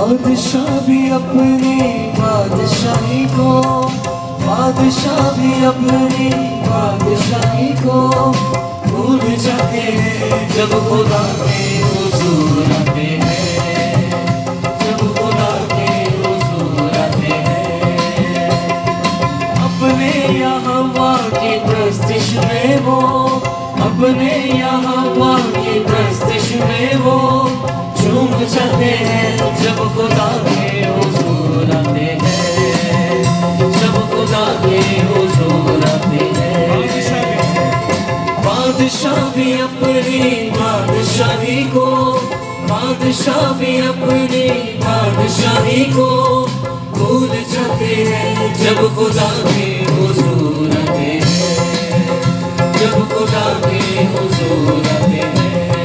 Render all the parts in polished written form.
बादशाह भी अपनी बादशाही को, बादशाह भी अपनी बादशाही को भूल जाते हैं जब खुदा के हुजूर आते हैं, जब खुदा के हुजूर आते हैं। अपने यहाँ माँ की प्रस्तिश में वो, अपने यहाँ माँ की प्रस्तिश में वो झूम जाते हैं जब खुदा के हुजूर आते हैं, जब खुदा के हुजूर आते हैं। बादशाह भी अपनी बादशाही को, बादशाह भी अपनी बादशाही को भूल जाते हैं जब खुदा के हुजूर आते हैं, जब खुदा के हुजूर आते हैं।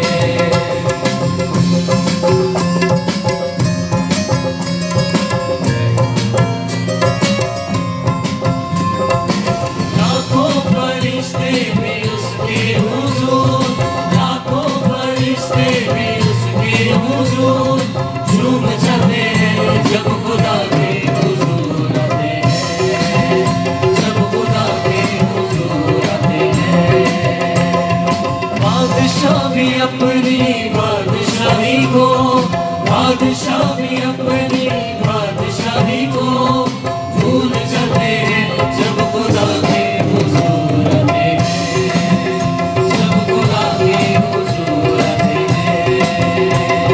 लाखों फरिश्ते भी उसके हुजूर, लाखों फरिश्ते भी उसके हुजूर झूम जाते हैं जब खुदा के हुजूर आते हैं, जब खुदा के हुजूर आते हैं। बादशाह भी अपनी बादशाही को, बादशाह भी अपनी बादशाही को भूल जाते हैं जब खुदा के हुजूर आते हैं, जब खुदा के हुजूर आते हैं।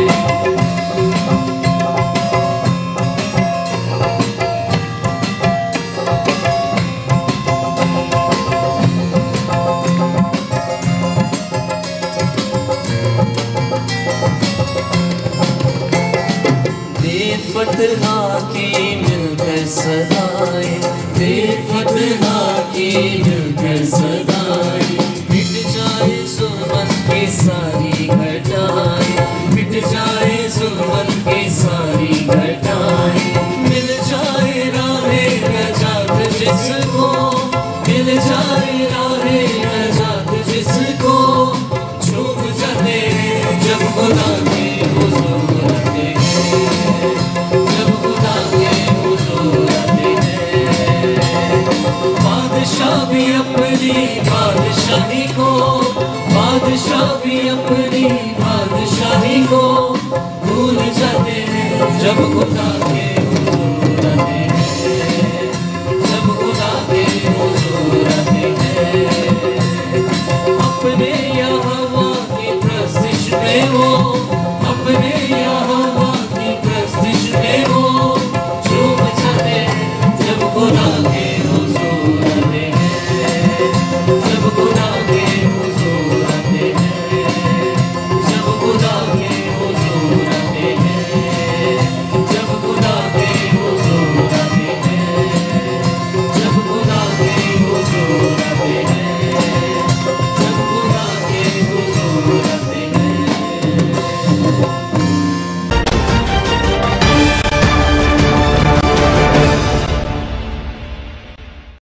फतहा की मिलकर सदाएं, फतहा की मिलकर सदाएं, मिट जाए जुल्मत की सारी घटाएं, मिट जाए जुल्मत की सारी घटाएं। मिल जाए राहे नजात जिसको, मिल जाए राहे नजात जिसको झूम जाते हैं जब खुदा के हुजूर आते हैं, जब खुदा के हुजूर आते हैं। बादशाह भी अपनी बादशाही को, बादशाह भी अपनी बादशाही को भूल जाते हैं जब खुदा के हुजूर आते हैं, जब खुदा के हुजूर आते हैं। अपने यहाँ माँ की प्रस्तिश में वो, अपने यहाँ माँ की प्रस्तिश में वो झूम जाते हैं जब खुदा